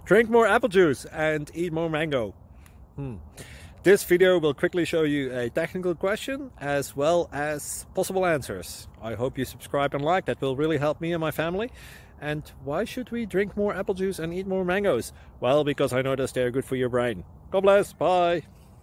Drink more apple juice and eat more mango. This video will quickly show you a technical question as well as possible answers. I hope you subscribe and like, that will really help me and my family. And why should we drink more apple juice and eat more mangoes? Well, because I noticed they're good for your brain. God bless, bye!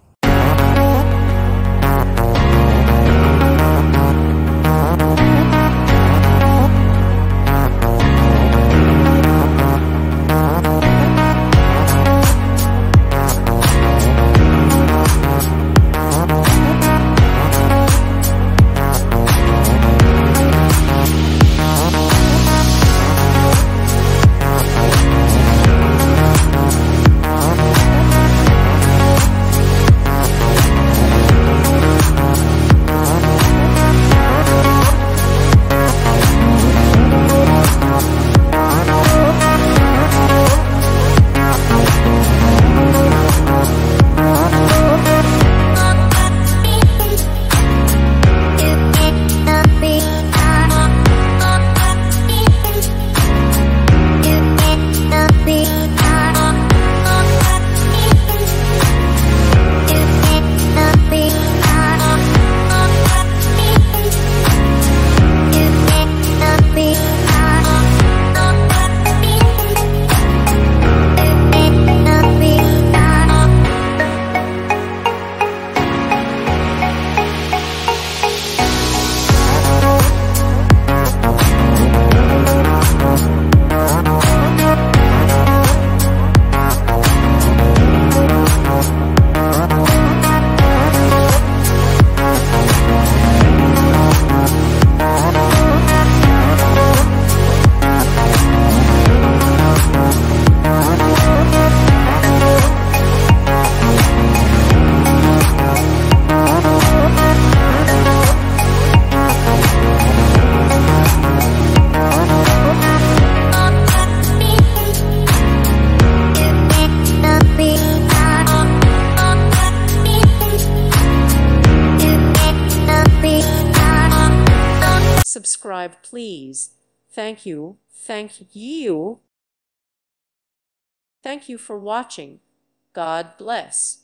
Subscribe, please. Thank you. Thank you. Thank you for watching. God bless.